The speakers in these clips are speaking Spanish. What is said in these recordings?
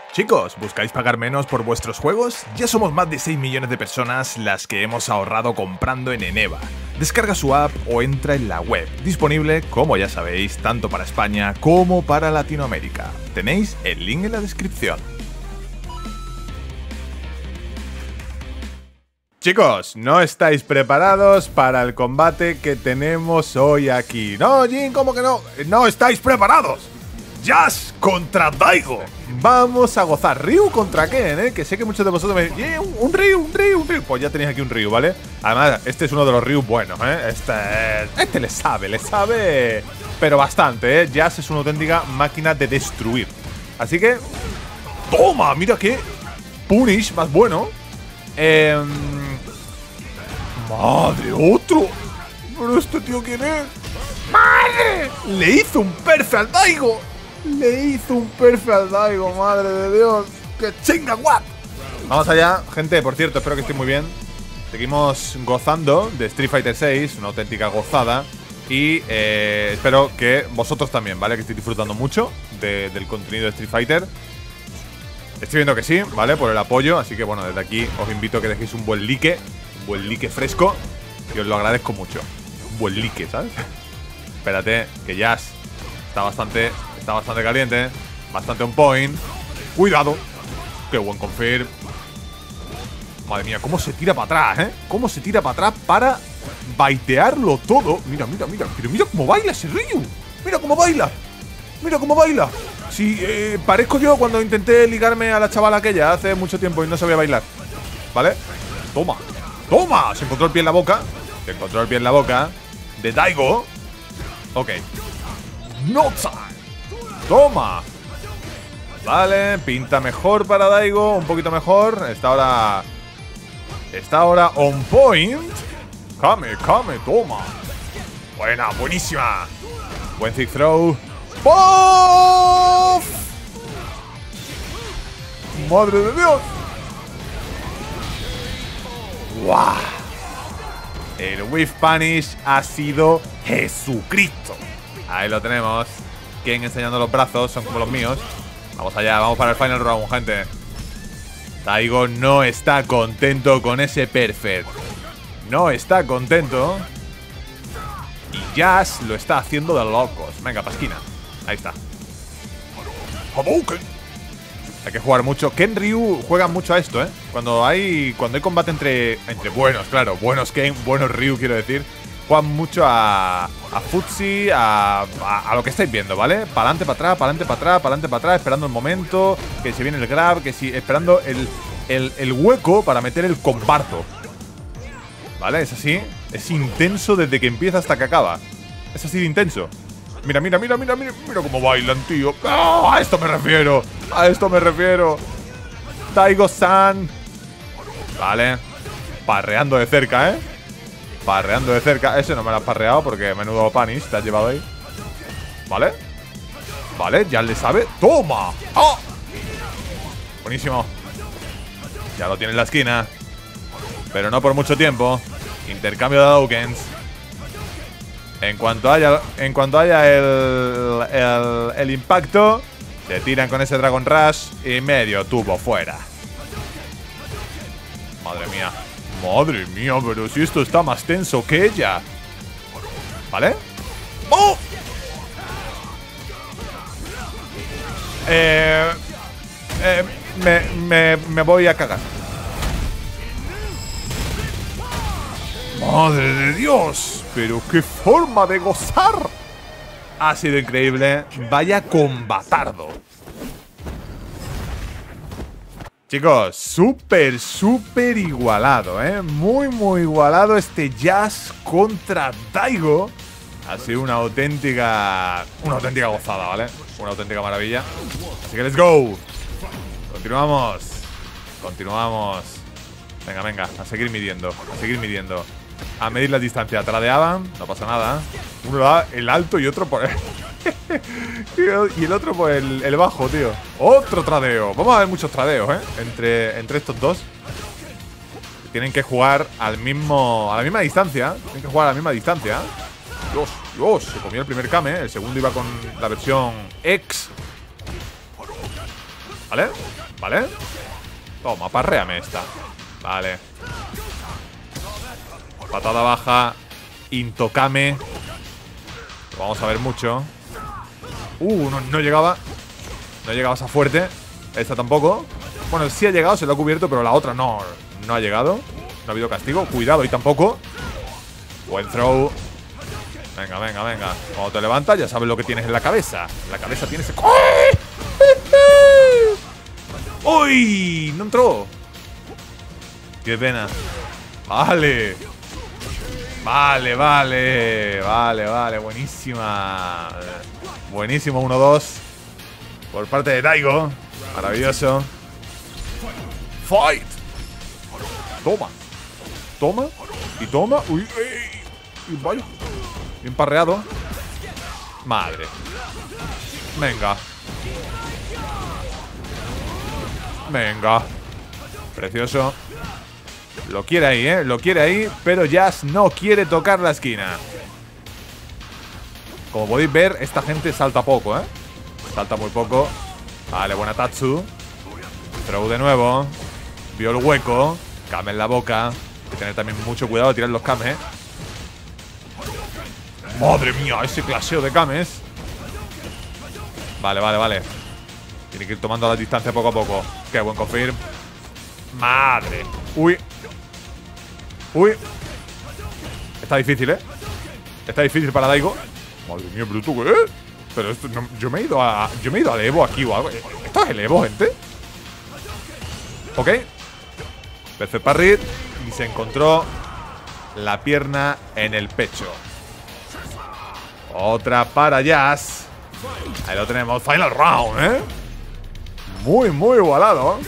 Chicos, ¿buscáis pagar menos por vuestros juegos? Ya somos más de 6 millones de personas las que hemos ahorrado comprando en Eneba. Descarga su app o entra en la web, disponible, como ya sabéis, tanto para España como para Latinoamérica. Tenéis el link en la descripción. Chicos, no estáis preparados para el combate que tenemos hoy aquí. No, Jin, ¿cómo que no? ¡No estáis preparados! Jazz contra Daigo. Vamos a gozar. Ryu contra Ken, que sé que muchos de vosotros me dicen, un Ryu. Pues ya tenéis aquí un Ryu, ¿vale? Además, este es uno de los Ryu buenos, Este le sabe, pero bastante, Jazz es una auténtica máquina de destruir. Así que, ¡toma! Mira qué punish más bueno. Madre, otro. Pero este tío, ¿quién es? ¡Madre! Le hizo un perfect al Daigo. Madre de Dios. ¡Qué chinga, what! Vamos allá, gente, por cierto, espero que estéis muy bien. Seguimos gozando de Street Fighter 6, una auténtica gozada. Y espero que vosotros también, ¿vale? Que estéis disfrutando mucho del contenido de Street Fighter. Estoy viendo que sí, ¿vale? Por el apoyo, así que bueno, desde aquí os invito a que dejéis un buen like fresco, y os lo agradezco mucho. Un buen like, ¿sabes? Espérate, que Jazz está bastante caliente, bastante on point. Cuidado. Qué buen confirm. Madre mía, cómo se tira para atrás, Cómo se tira para atrás para baitearlo todo. Mira, pero mira cómo baila ese Ryu. Mira cómo baila. Sí, parezco yo cuando intenté ligarme a la chavala aquella hace mucho tiempo y no sabía bailar. ¿Vale? Toma. Se encontró el pie en la boca. De Daigo. Ok. No time. Toma. Vale, pinta mejor para Daigo. Un poquito mejor. Está ahora on point. Kame, toma. Buenísima. Buen thick throw. ¡Puff! ¡Madre de Dios! ¡Guau! El Whiff Punish ha sido Jesucristo. Ahí lo tenemos. Ken enseñando los brazos, son como los míos. Vamos allá, vamos para el final round, gente. Daigo no está contento con ese perfect. No está contento. Y Jazz lo está haciendo de locos. Venga, pasquina. Ahí está. Hadouken. Hay que jugar mucho. Ken Ryu juegan mucho a esto, Cuando hay combate entre buenos, claro. Buenos Ken, buenos Ryu, quiero decir. Juegan mucho a Futsi, a lo que estáis viendo, ¿vale? Para adelante, para atrás, esperando el momento, que se viene el grab, esperando el hueco para meter el comparto. ¿Vale? Es así. Es intenso desde que empieza hasta que acaba. Es así de intenso. Mira cómo bailan, tío. ¡Oh! A esto me refiero. Daigo-san. Vale. Parreando de cerca, Ese no me lo has parreado porque menudo punish te has llevado ahí. Vale, ya le sabe. ¡Toma! ¡Oh! Buenísimo. Ya lo tiene en la esquina, pero no por mucho tiempo. Intercambio de Hadoukens. En cuanto haya el impacto, se tiran con ese Dragon Rush y medio tubo fuera. Madre mía, pero si esto está más tenso que ella. ¿Vale? ¡Oh! Me voy a cagar. ¡Madre de Dios! ¡Pero qué forma de gozar! Ha sido increíble. Vaya combatardo. Chicos, súper igualado, muy igualado este Jazz contra Daigo. Ha sido una auténtica gozada, ¿vale? Una auténtica maravilla. Así que let's go. Continuamos. Venga, a seguir midiendo. A medir la distancia. Tradeaban, no pasa nada. Uno da el alto y otro por el y el otro por el bajo, tío. Otro tradeo. Vamos a ver muchos tradeos, entre estos dos. Tienen que jugar a la misma distancia. Dios, se comió el primer Kame. El segundo iba con la versión X. ¿Vale? ¿Vale? Toma, parréame esta. Vale. Patada baja. Intocame. Lo vamos a ver mucho. No llegaba. No llegaba esa fuerte. Esta tampoco. Bueno, sí ha llegado, se lo ha cubierto, pero la otra no ha llegado. No ha habido castigo. Cuidado, y tampoco. Buen throw. Venga, venga, venga. Cuando te levantas ya sabes lo que tienes en la cabeza. En la cabeza tienes... ¡Uy! No entró. Qué pena. Vale. Vale, vale. Vale, vale. Buenísima. Buenísimo 1-2 por parte de Daigo. Maravilloso. Fight. Toma. Toma. Y toma. Uy, y vaya. Bien parreado. Madre. Venga. Venga. Precioso. Lo quiere ahí, ¿eh? Lo quiere ahí, pero Jazz no quiere tocar la esquina. Como podéis ver, esta gente salta poco, ¿eh? Salta muy poco. Vale, buena Tatsu. Throw de nuevo. Vio el hueco. Kame en la boca. Hay que tener también mucho cuidado de tirar los Kames, ¿eh? Madre mía, ese claseo de Kames. Vale, vale, vale. Tiene que ir tomando la distancia poco a poco. Qué buen confirm. Madre. Uy. Uy. Está difícil, ¿eh? Está difícil para Daigo. Madre mía, bruto, ¿eh? Pero esto no, yo me he ido al Evo aquí o algo. ¿Esto es el Evo, gente? Ok. Perfect parry. Y se encontró la pierna en el pecho. Otra para Jazz. Ahí lo tenemos. Final round, ¿eh? Muy, muy igualado.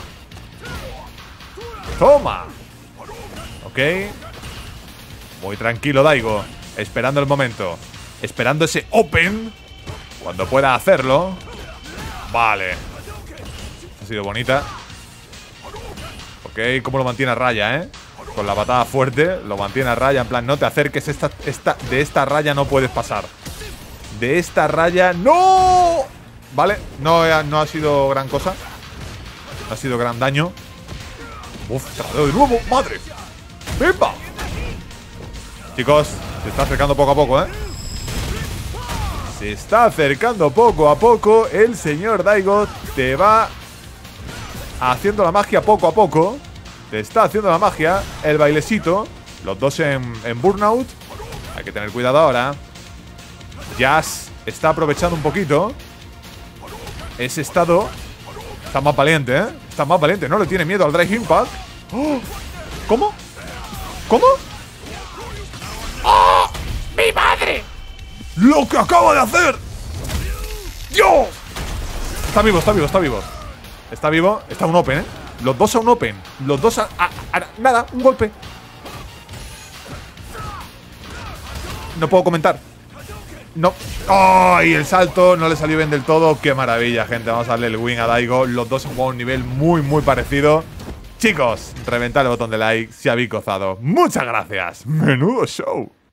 Toma. Ok. Muy tranquilo Daigo. Esperando el momento. Esperando ese open. Cuando pueda hacerlo. Vale. Ha sido bonita. Ok, cómo lo mantiene a raya, ¿eh? Con la patada fuerte. Lo mantiene a raya. En plan, no te acerques. De esta raya no puedes pasar. De esta raya. ¡No! Vale, no ha sido gran cosa. No ha sido gran daño. Uf, tradeo de nuevo. ¡Madre! ¡Bimba! Chicos, se está acercando poco a poco, ¿eh? Se está acercando poco a poco. El señor Daigo te va haciendo la magia poco a poco. Te está haciendo la magia. El bailecito. Los dos en burnout. Hay que tener cuidado ahora. Jazz está aprovechando un poquito ese estado. Está más valiente, ¿eh? Está más valiente. No le tiene miedo al Drive Impact. ¡Oh! ¿Cómo? ¿Cómo? ¡Oh! ¡Mi madre! ¡Lo que acaba de hacer! ¡Dios! Está vivo, está vivo, está vivo. Está vivo. Está un open, ¿eh? Los dos a un open. Los dos a nada, un golpe. No puedo comentar. No. ¡Ay! El salto no le salió bien del todo. ¡Qué maravilla, gente! Vamos a darle el win a Daigo. Los dos han jugado a un nivel muy, muy parecido. Chicos, reventad el botón de like si habéis gozado. ¡Muchas gracias! ¡Menudo show!